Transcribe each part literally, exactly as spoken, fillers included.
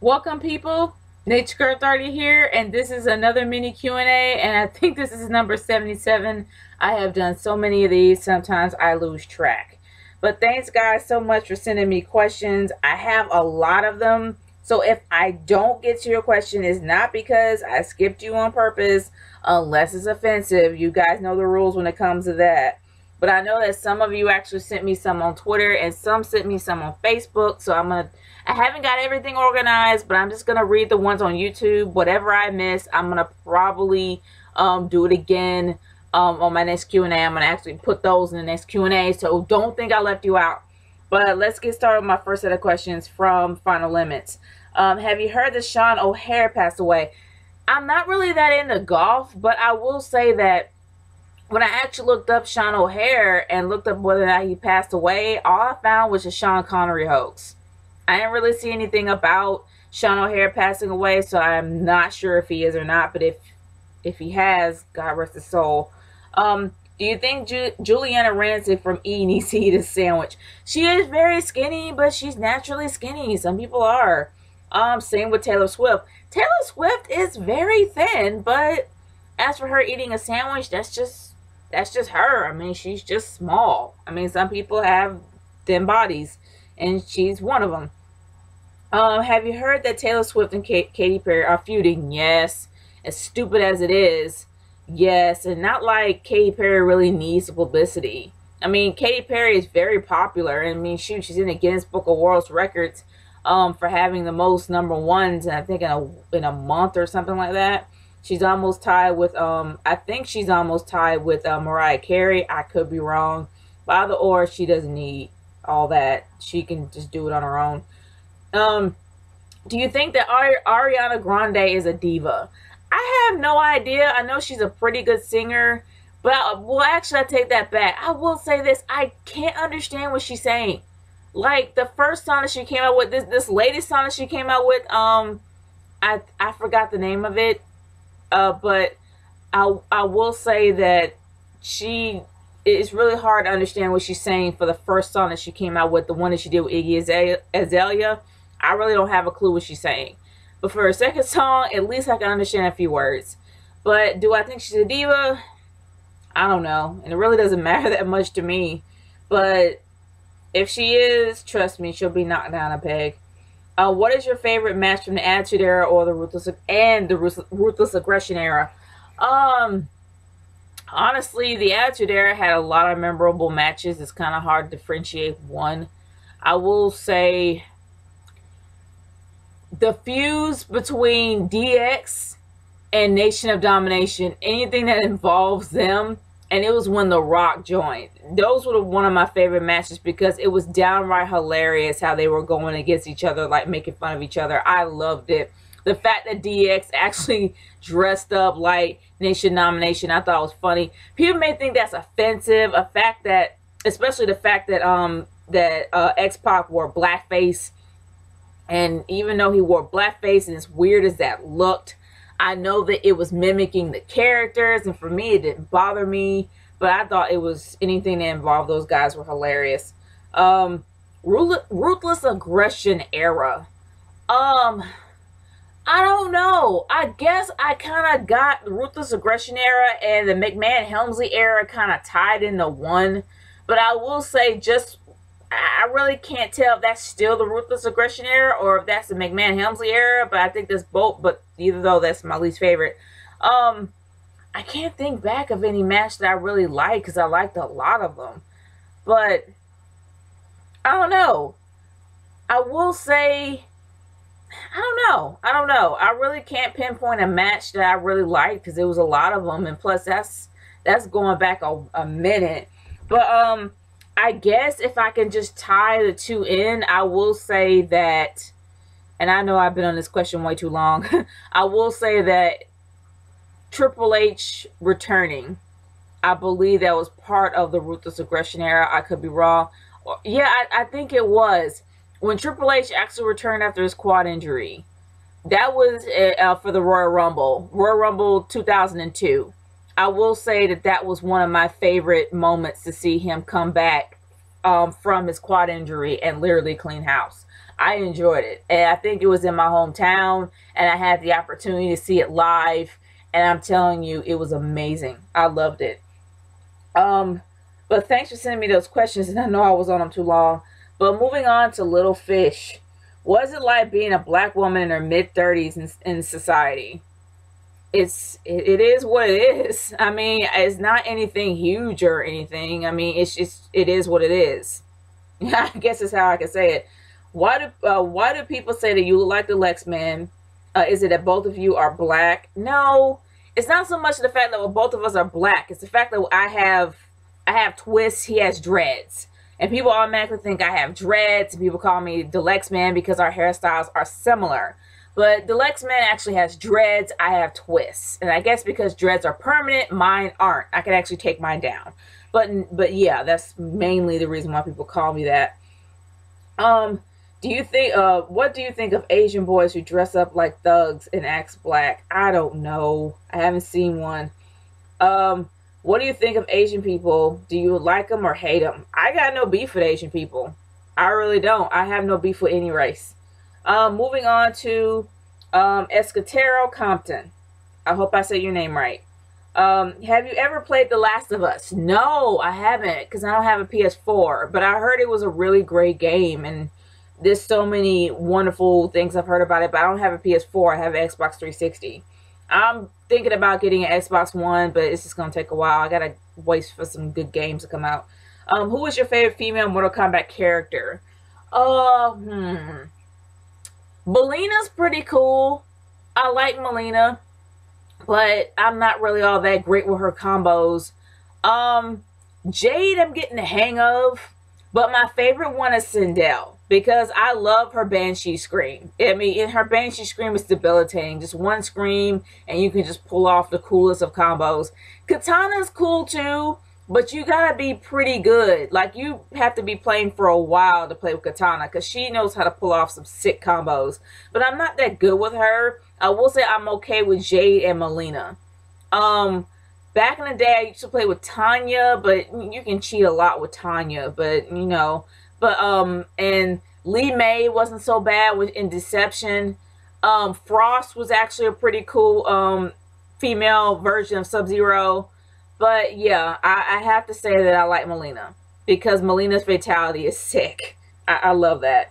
Welcome, people. Nature Girl thirty here, and this is another mini Q and A, and I think this is number seventy-seven. I have done so many of these, sometimes I lose track. But thanks, guys, so much for sending me questions. I have a lot of them, so if I don't get to your question, it's not because I skipped you on purpose, unless it's offensive. You guys know the rules when it comes to that. But I know that some of you actually sent me some on Twitter, and some sent me some on Facebook, so I'm going to I haven't got everything organized, but I'm just going to read the ones on YouTube. Whatever I miss, I'm going to probably um, do it again um, on my next Q and A. I'm going to actually put those in the next Q and A, so don't think I left you out. But let's get started with my first set of questions from Final Limits. Um, have you heard that Sean O'Haire passed away? I'm not really that into golf, but I will say that when I actually looked up Sean O'Haire and looked up whether or not he passed away, all I found was a Sean Connery hoax. I didn't really see anything about Sean O'Haire passing away, so I'm not sure if he is or not. But if if he has, God rest his soul. Um, do you think Ju Giuliana Rancic from E needs to eat a sandwich? She is very skinny, but she's naturally skinny. Some people are. Um, same with Taylor Swift. Taylor Swift is very thin, but as for her eating a sandwich, that's just that's just her. I mean, she's just small. I mean, some people have thin bodies, and she's one of them. Um, have you heard that Taylor Swift and Kate, Katy Perry are feuding? Yes. As stupid as it is, yes. And not like Katy Perry really needs the publicity. I mean, Katy Perry is very popular. I mean, shoot, she's in the Guinness Book of World Records um, for having the most number ones, and I think in a in a month or something like that. She's almost tied with, um, I think she's almost tied with uh, Mariah Carey. I could be wrong. But either or, she doesn't need all that. She can just do it on her own. Um, do you think that Ari Ariana Grande is a diva? I have no idea. I know she's a pretty good singer, but I, well, actually, I take that back. I will say this: I can't understand what she's saying. Like the first song that she came out with, this this latest song that she came out with, um, I I forgot the name of it, uh, but I I will say that she. It's really hard to understand what she's saying for the first song that she came out with, the one that she did with Iggy Azalea. I really don't have a clue what she's saying. But for her second song, at least I can understand a few words. But do I think she's a diva? I don't know. And it really doesn't matter that much to me. But if she is, trust me, she'll be knocked down a peg. Uh, what is your favorite match from the Attitude Era or the Ruthless and the Ruthless Aggression Era? Um... Honestly, the Attitude Era had a lot of memorable matches. It's kind of hard to differentiate one. I will say the fuse between D X and Nation of Domination, anything that involves them, and it was when The Rock joined. Those were one of my favorite matches because it was downright hilarious how they were going against each other, like making fun of each other. I loved it. The fact that D X actually dressed up like Nation Domination, I thought was funny. People may think that's offensive. A fact that, especially the fact that um that uh, X-Pac wore blackface, and even though he wore blackface, and as weird as that looked, I know that it was mimicking the characters, and for me, it didn't bother me. But I thought it was anything that involved those guys were hilarious. Um, Ruthless Aggression Era. Um. I don't know. I guess I kind of got the Ruthless Aggression Era and the McMahon-Helmsley era kind of tied into one. But I will say just, I really can't tell if that's still the Ruthless Aggression Era or if that's the McMahon-Helmsley era. But I think that's both. But either though, that's my least favorite. Um, I can't think back of any match that I really liked because I liked a lot of them. But I don't know. I will say... I don't know. I don't know. I really can't pinpoint a match that I really liked because there was a lot of them, and plus that's that's going back a, a minute. But um, I guess if I can just tie the two in, I will say that, and I know I've been on this question way too long. I will say that Triple H returning, I believe that was part of the Ruthless Aggression Era. I could be wrong. Yeah, I, I think it was. When Triple H actually returned after his quad injury, that was uh, for the Royal Rumble. Royal Rumble two thousand two. I will say that that was one of my favorite moments to see him come back um, from his quad injury and literally clean house. I enjoyed it. And I think it was in my hometown, and I had the opportunity to see it live. And I'm telling you, it was amazing. I loved it. Um, but thanks for sending me those questions, and I know I was on them too long. But moving on to Little Fish. What is it like being a black woman in her mid thirties in, in society? It's it, it is what it is. I mean, it's not anything huge or anything. I mean, it's just it is what it is. I guess is how I can say it. Why do uh, why do people say that you look like the Lex Man? Uh, is it that both of you are black? No, it's not so much the fact that well, both of us are black. It's the fact that I have I have twists. He has dreads. And people automatically think I have dreads, and people call me the Lex Man because our hairstyles are similar. But the Lex Man actually has dreads, I have twists. And I guess because dreads are permanent, mine aren't. I can actually take mine down. But but yeah, that's mainly the reason why people call me that. Um, do you think, uh, what do you think of Asian boys who dress up like thugs and act black? I don't know. I haven't seen one. Um... What do you think of Asian people? Do you like them or hate them? I got no beef with Asian people. I really don't. I have no beef with any race. Um, moving on to um, Escatero Compton. I hope I said your name right. Um, have you ever played The Last of Us? No, I haven't, because I don't have a P S four. But I heard it was a really great game, and there's so many wonderful things I've heard about it. But I don't have a P S four. I have an Xbox three sixty. I'm thinking about getting an Xbox One, but it's just going to take a while. I got to wait for some good games to come out. Um, who was your favorite female Mortal Kombat character? Uh, hmm. Melina's pretty cool. I like Melina, but I'm not really all that great with her combos. Um, Jade I'm getting the hang of, but my favorite one is Sindel. Because I love her Banshee scream. I mean, in her Banshee scream is debilitating. Just one scream, and you can just pull off the coolest of combos. Katana's cool too, but you gotta be pretty good. Like, you have to be playing for a while to play with Katana, because she knows how to pull off some sick combos. But I'm not that good with her. I will say I'm okay with Jade and Melina. Um, back in the day, I used to play with Tanya, but you can cheat a lot with Tanya. But, you know... But, um, and Lee May wasn't so bad with in Deception. Um, Frost was actually a pretty cool, um, female version of Sub-Zero. But, yeah, I, I have to say that I like Melina. Because Melina's fatality is sick. I, I love that.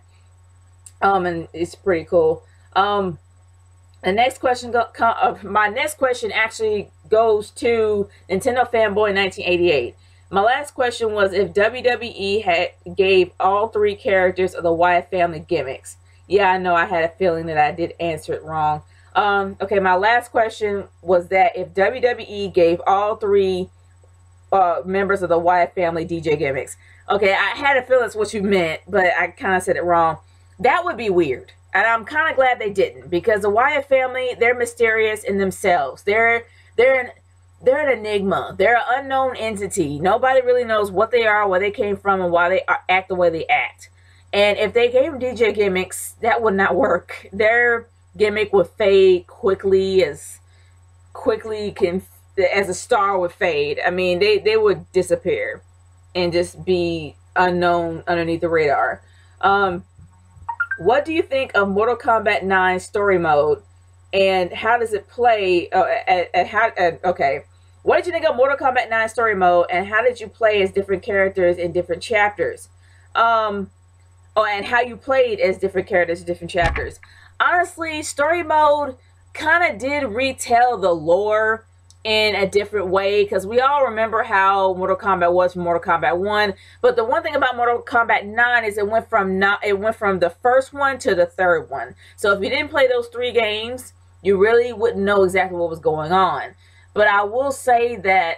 Um, and it's pretty cool. Um, the next question, go, uh, my next question actually goes to Nintendo Fanboy nineteen eighty-eight. My last question was if W W E had gave all three characters of the Wyatt family gimmicks. Yeah, I know I had a feeling that I did answer it wrong. Um, okay, my last question was that if W W E gave all three uh, members of the Wyatt family D J gimmicks. Okay, I had a feeling that's what you meant, but I kind of said it wrong. That would be weird. And I'm kind of glad they didn't, because the Wyatt family, they're mysterious in themselves. They're, they're an... They're an enigma. They're an unknown entity. Nobody really knows what they are, where they came from, and why they act the way they act. And if they gave them D J gimmicks, that would not work. Their gimmick would fade quickly as quickly can as a star would fade. I mean, they, they would disappear and just be unknown underneath the radar. Um, what do you think of Mortal Kombat nine story mode? And how does it play? Uh, at, at how? At, okay, what did you think of Mortal Kombat nine story mode? And how did you play as different characters in different chapters? Um, oh, and how you played as different characters in different chapters? Honestly, story mode kind of did retell the lore in a different way, because we all remember how Mortal Kombat was from Mortal Kombat one. But the one thing about Mortal Kombat nine is it went from not it went from the first one to the third one. So if you didn't play those three games, you really wouldn't know exactly what was going on. But I will say that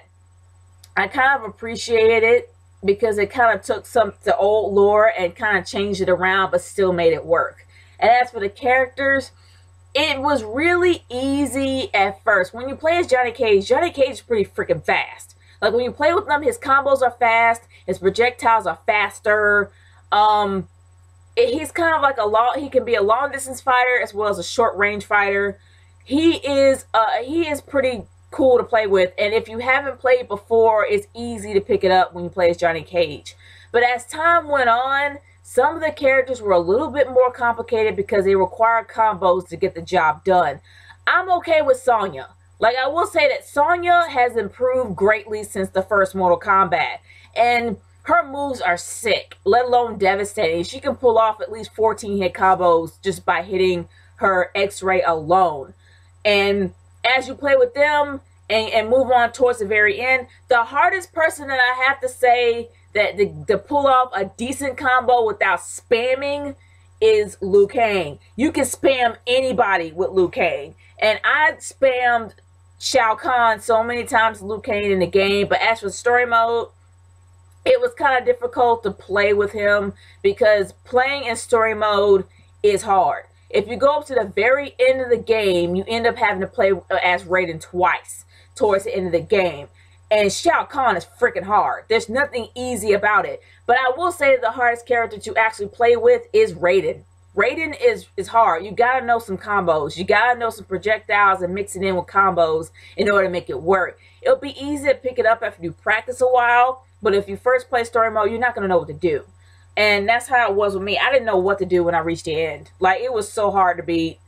I kind of appreciated it because it kind of took some the old lore and kind of changed it around, but still made it work. And as for the characters, it was really easy at first. When you play as Johnny Cage, Johnny Cage is pretty freaking fast. Like, when you play with him, his combos are fast, his projectiles are faster. Um, it, he's kind of like a long, he can be a long distance fighter as well as a short range fighter. He is, uh, he is pretty cool to play with, and if you haven't played before, it's easy to pick it up when you play as Johnny Cage. But as time went on, Some of the characters were a little bit more complicated because they required combos to get the job done. I'm okay with Sonya. Like, I will say that Sonya has improved greatly since the first Mortal Kombat. And her moves are sick, let alone devastating. She can pull off at least fourteen hit combos just by hitting her X-ray alone. And as you play with them and, and move on towards the very end, the hardest person that I have to say that to, to pull off a decent combo without spamming is Liu Kang. You can spam anybody with Liu Kang. And I spammed Shao Kahn so many times Liu Kang in the game, but as for story mode, it was kind of difficult to play with him because playing in story mode is hard. If you go up to the very end of the game, you end up having to play as Raiden twice towards the end of the game. And Shao Kahn is freaking hard. There's nothing easy about it. But I will say that the hardest character to actually play with is Raiden. Raiden is, is hard. You gotta know some combos. You gotta know some projectiles and mix it in with combos in order to make it work. It'll be easy to pick it up after you practice a while, but if you first play story mode, you're not gonna know what to do. And that's how it was with me. I didn't know what to do when I reached the end. Like, it was so hard to beat.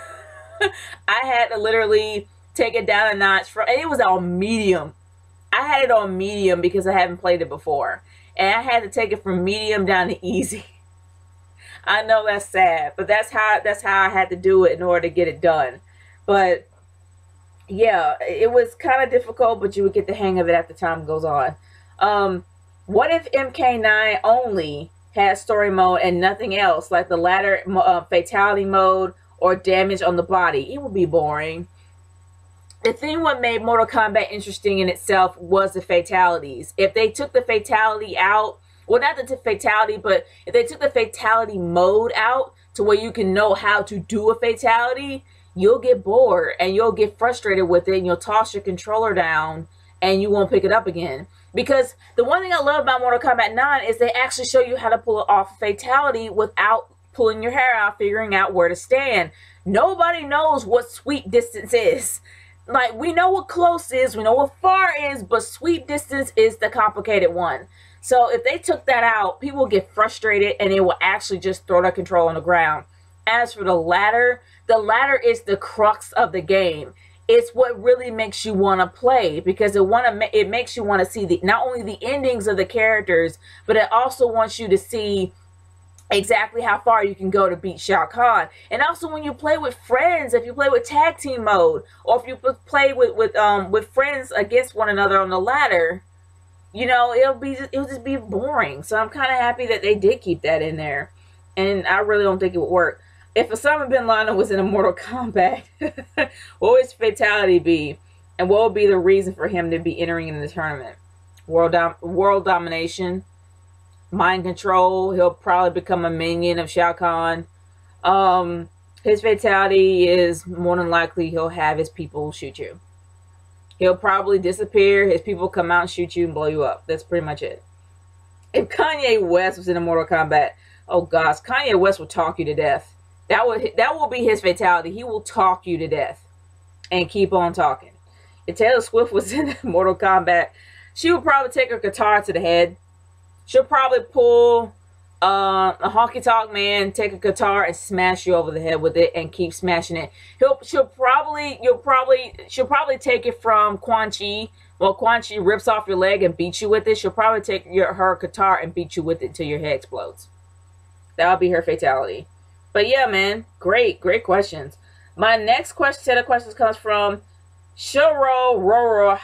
I had to literally take it down a notch. From, and it was on medium. I had it on medium because I haven't played it before. And I had to take it from medium down to easy. I know that's sad, but that's how that's how I had to do it in order to get it done. But yeah, it was kind of difficult, but you would get the hang of it as the time goes on. Um, what if M K nine only had story mode and nothing else, like the ladder uh, fatality mode or damage on the body? It would be boring. The thing what made Mortal Kombat interesting in itself was the fatalities. If they took the fatality out, well, not the fatality, but if they took the fatality mode out to where you can know how to do a fatality, you'll get bored and you'll get frustrated with it and you'll toss your controller down and you won't pick it up again. Because the one thing I love about Mortal Kombat nine is they actually show you how to pull off a fatality without pulling your hair out, figuring out where to stand. Nobody knows what sweep distance is. Like, we know what close is, we know what far is, but sweep distance is the complicated one. So if they took that out, people will get frustrated and they will actually just throw their control on the ground. As for the ladder, the ladder is the crux of the game. It's what really makes you want to play, because it want to it makes you want to see the not only the endings of the characters, but it also wants you to see exactly how far you can go to beat Shao Kahn. And also when you play with friends, if you play with tag team mode, or if you play with with um with friends against one another on the ladder, you know, it'll be it'll just be boring. So I'm kind of happy that they did keep that in there, and I really don't think it would work. If Osama bin Laden was in a Mortal Kombat, what would his fatality be? And what would be the reason for him to be entering in the tournament? World dom world domination, mind control. He'll probably become a minion of Shao Kahn. Um, his fatality is more than likely he'll have his people shoot you. He'll probably disappear. His people come out and shoot you and blow you up. That's pretty much it. If Kanye West was in a Mortal Kombat, oh gosh, Kanye West will talk you to death. That would that will be his fatality. He will talk you to death and keep on talking. If Taylor Swift was in Mortal Kombat, she would probably take her guitar to the head. She'll probably pull uh, a honky tonk man, take a guitar and smash you over the head with it and keep smashing it. He'll she'll probably you'll probably she'll probably take it from Quan Chi. Well, Quan Chi rips off your leg and beats you with it. She'll probably take your her guitar and beat you with it till your head explodes. That'll be her fatality. But yeah, man, great, great questions. My next question, set of questions comes from Shiro Roro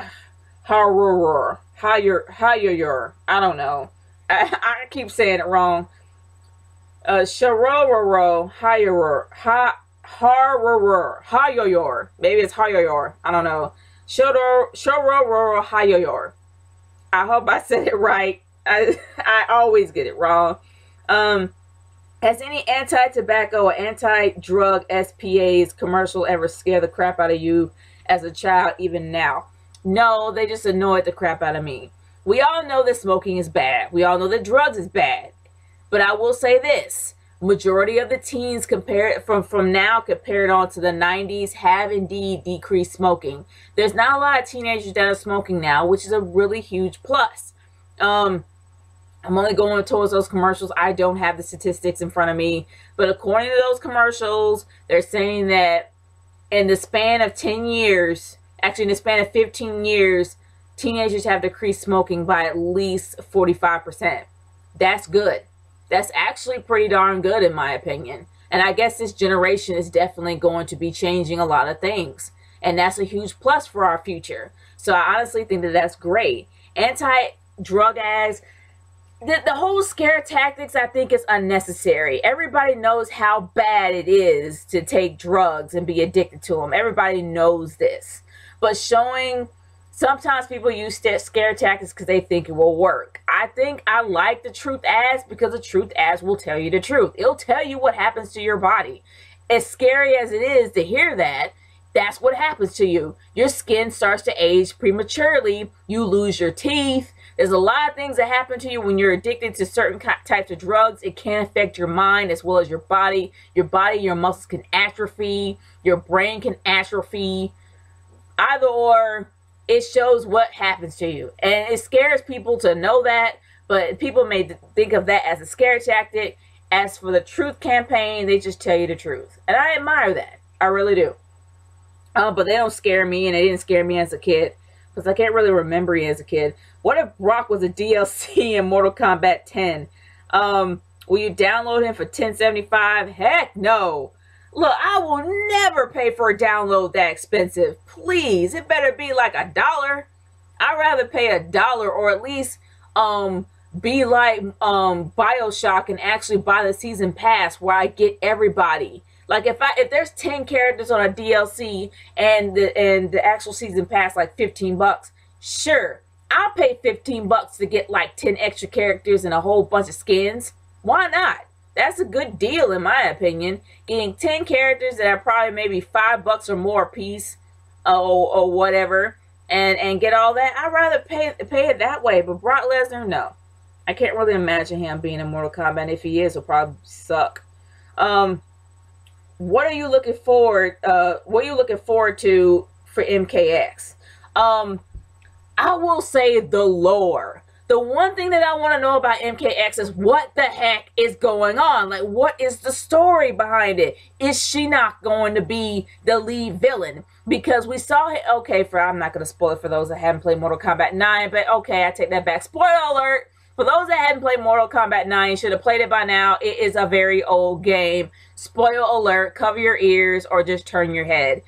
Harurur. Hayayor. I don't know. I, I keep saying it wrong. Uh, Shiro Hayurur. Ha Harurur. Hayayor. Maybe it's Hayayor. I don't know. Shiro Shiro Hayayor. I hope I said it right. I I always get it wrong. Um. Has any anti-tobacco or anti-drug S P As commercial ever scared the crap out of you as a child, even now? No, they just annoyed the crap out of me. We all know that smoking is bad. We all know that drugs is bad. But I will say this. Majority of the teens compared from, from now compared on to the nineties have indeed decreased smoking. There's not a lot of teenagers that are smoking now, which is a really huge plus. Um... I'm only going towards those commercials. I don't have the statistics in front of me. But according to those commercials, they're saying that in the span of ten years, actually in the span of fifteen years, teenagers have decreased smoking by at least forty-five percent. That's good. That's actually pretty darn good in my opinion. And I guess this generation is definitely going to be changing a lot of things. And that's a huge plus for our future. So I honestly think that that's great. Anti-drug ads, the, the whole scare tactics, I think, is unnecessary. Everybody knows how bad it is to take drugs and be addicted to them. Everybody knows this. But showing, sometimes people use scare tactics because they think it will work. I think I like the truth ads because the truth ads will tell you the truth. It'll tell you what happens to your body. As scary as it is to hear that, that's what happens to you. Your skin starts to age prematurely. You lose your teeth. There's a lot of things that happen to you when you're addicted to certain types of drugs. It can affect your mind as well as your body. Your body, your muscles can atrophy. Your brain can atrophy. Either or, it shows what happens to you. And it scares people to know that. But people may think of that as a scare tactic. As for the truth campaign, they just tell you the truth. And I admire that. I really do. Uh, but they don't scare me, and they didn't scare me as a kid. Because I can't really remember it as a kid. What if Brock was a D L C in Mortal Kombat ten? Um, will you download him for ten seventy-five? Heck no. Look, I will never pay for a download that expensive. Please, it better be like a dollar. I'd rather pay a dollar, or at least um be like um BioShock and actually buy the season pass where I get everybody. Like if I if there's ten characters on a D L C and the and the actual season pass like fifteen bucks, sure, I'll pay fifteen bucks to get like ten extra characters and a whole bunch of skins. Why not? That's a good deal in my opinion. Getting ten characters that are probably maybe five bucks or more a piece, or, or whatever, and and get all that. I'd rather pay pay it that way. But Brock Lesnar, no, I can't really imagine him being in Mortal Kombat. If he is, he'll probably suck. Um. What are you looking forward? Uh, what are you looking forward to for M K X? Um, I will say the lore. The one thing that I want to know about M K X is what the heck is going on. Like, what is the story behind it? Is Shinnok going to be the lead villain? Because we saw it. Okay, for I'm not going to spoil it for those that haven't played Mortal Kombat nine, but okay, I take that back. Spoiler alert. For those that haven't played Mortal Kombat nine, should have played it by now. It is a very old game. Spoiler alert, cover your ears or just turn your head.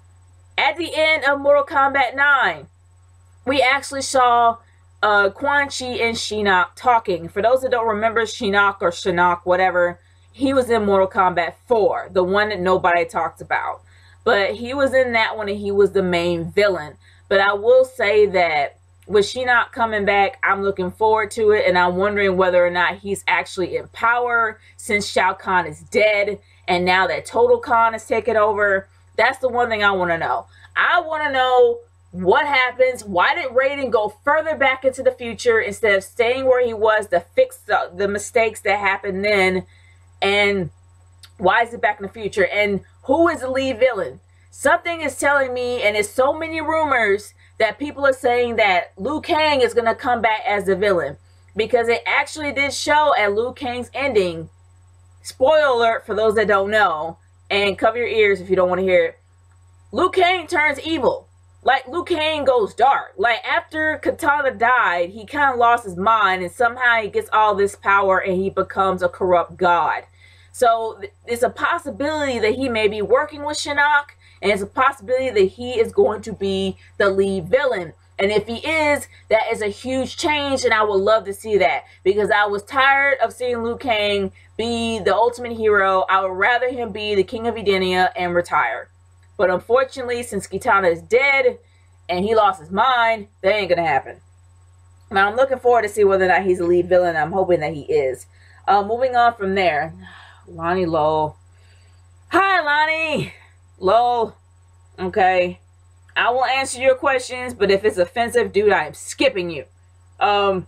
At the end of Mortal Kombat nine, we actually saw uh, Quan Chi and Shinnok talking. For those that don't remember Shinnok or Shinnok, whatever, he was in Mortal Kombat four, the one that nobody talks about. But he was in that one and he was the main villain. But I will say that with Shinnok coming back, I'm looking forward to it, and I'm wondering whether or not he's actually in power since Shao Kahn is dead, and now that Total Khan is taken over. That's the one thing I want to know. I want to know what happens. Why did Raiden go further back into the future instead of staying where he was to fix the, the mistakes that happened then, and why is it back in the future, and who is the lead villain? Something is telling me, and there's so many rumors that people are saying that Liu Kang is going to come back as the villain. Because it actually did show at Liu Kang's ending. Spoiler alert for those that don't know. And cover your ears if you don't want to hear it. Liu Kang turns evil. Like, Liu Kang goes dark. Like, after Kitana died, he kind of lost his mind. And somehow he gets all this power and he becomes a corrupt god. So, it's a possibility that he may be working with Shinnok. And it's a possibility that he is going to be the lead villain. And if he is, that is a huge change, and I would love to see that. Because I was tired of seeing Liu Kang be the ultimate hero. I would rather him be the King of Edenia and retire. But unfortunately, since Kitana is dead, and he lost his mind, that ain't going to happen. Now, I'm looking forward to see whether or not he's the lead villain. I'm hoping that he is. Uh, moving on from there. Lonnie Lowe. Hi, Lonnie! Lol, okay, I will answer your questions, but if it's offensive, dude, I am skipping you. Um,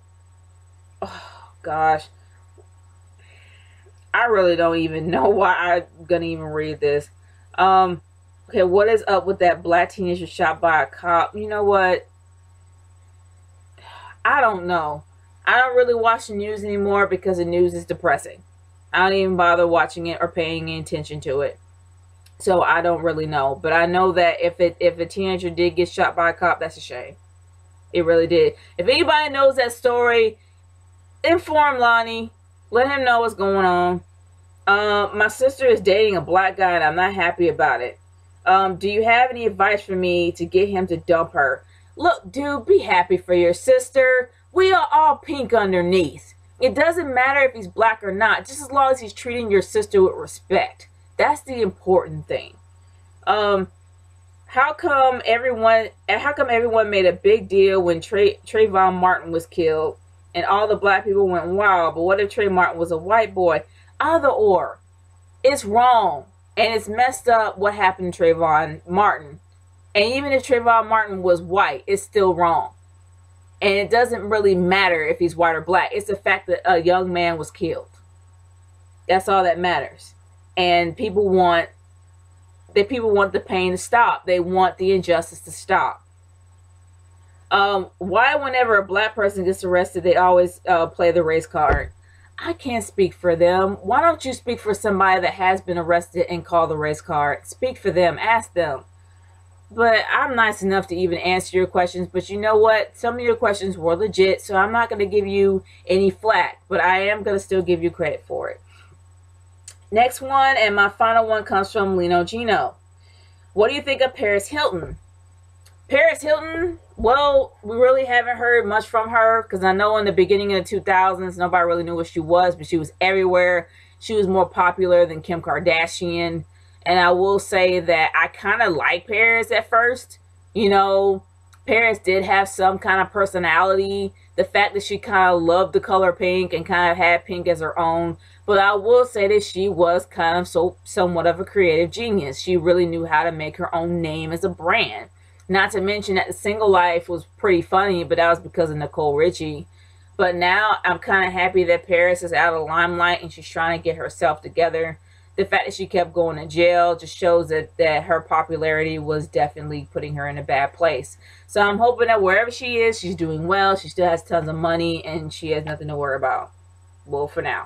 oh, gosh. I really don't even know why I'm gonna even read this. Um, okay, what is up with that black teenager shot by a cop? You know what? I don't know. I don't really watch the news anymore because the news is depressing. I don't even bother watching it or paying any attention to it. So I don't really know. But I know that if it if a teenager did get shot by a cop, that's a shame. It really did. If anybody knows that story, inform Lonnie. Let him know what's going on. Uh, my sister is dating a black guy and I'm not happy about it. Um, do you have any advice for me to get him to dump her? Look, dude, be happy for your sister. We are all pink underneath. It doesn't matter if he's black or not, just as long as he's treating your sister with respect. That's the important thing. Um, how come everyone? How come everyone made a big deal when Tra Trayvon Martin was killed, and all the black people went wild? But what if Trayvon Martin was a white boy? Either or, it's wrong, and it's messed up. What happened to Trayvon Martin? And even if Trayvon Martin was white, it's still wrong. And it doesn't really matter if he's white or black. It's the fact that a young man was killed. That's all that matters. And people want, that people want the pain to stop. They want the injustice to stop. Um, why whenever a black person gets arrested, they always uh, play the race card? I can't speak for them. Why don't you speak for somebody that has been arrested and call the race card? Speak for them. Ask them. But I'm nice enough to even answer your questions. But you know what? Some of your questions were legit, so I'm not going to give you any flack. But I am going to still give you credit for it. Next one, and my final one, comes from Lino Gino. What do you think of Paris Hilton? Paris Hilton, well, we really haven't heard much from her. Because I know in the beginning of the two thousands, nobody really knew what she was. But she was everywhere. She was more popular than Kim Kardashian. And I will say that I kind of like Paris at first. You know, Paris did have some kind of personality. The fact that she kind of loved the color pink and kind of had pink as her own. But I will say that she was kind of so somewhat of a creative genius. She really knew how to make her own name as a brand. Not to mention that The Single Life was pretty funny, but that was because of Nicole Richie. But now I'm kind of happy that Paris is out of the limelight and she's trying to get herself together. The fact that she kept going to jail just shows that, that her popularity was definitely putting her in a bad place. So I'm hoping that wherever she is, she's doing well. She still has tons of money and she has nothing to worry about. Well, for now.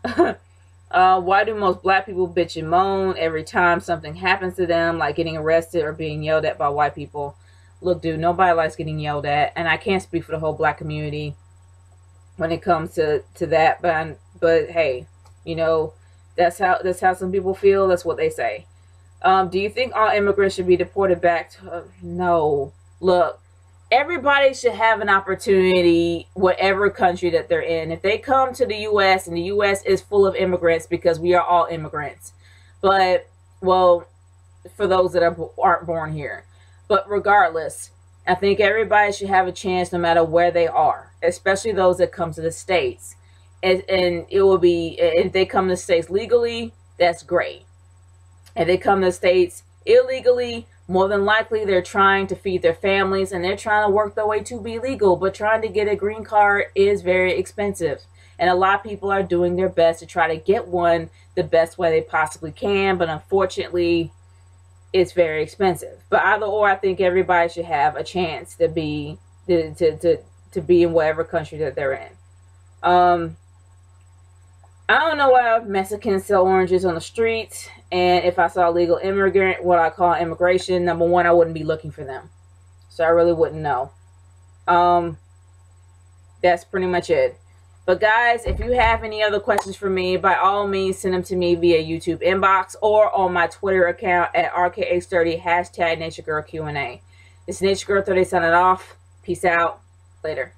uh, why do most black people bitch and moan every time something happens to them, like getting arrested or being yelled at by white people? Look, dude, nobody likes getting yelled at. And I can't speak for the whole black community when it comes to, to that. But, I'm, but hey, you know... That's how that's how some people feel. That's what they say. Um, do you think all immigrants should be deported back to... Uh, no. Look, everybody should have an opportunity, whatever country that they're in. If they come to the U S and the U S is full of immigrants because we are all immigrants. But, well, for those that are, aren't born here. But regardless, I think everybody should have a chance no matter where they are. Especially those that come to the States. And, and it will be, if they come to the States legally, that's great. If they come to the States illegally, more than likely they're trying to feed their families and they're trying to work their way to be legal. But trying to get a green card is very expensive. And a lot of people are doing their best to try to get one the best way they possibly can. But unfortunately, it's very expensive. But either or, I think everybody should have a chance to be, to, to, to, to be in whatever country that they're in. Um... I don't know why Mexicans sell oranges on the streets, and if I saw a legal immigrant, what I call immigration, number one, I wouldn't be looking for them. So I really wouldn't know. Um, that's pretty much it. But guys, if you have any other questions for me, by all means, send them to me via YouTube inbox or on my Twitter account at R K H thirty, hashtag Nature Girl Q and A. It's Nature Girl thirty signing off. Peace out. Later.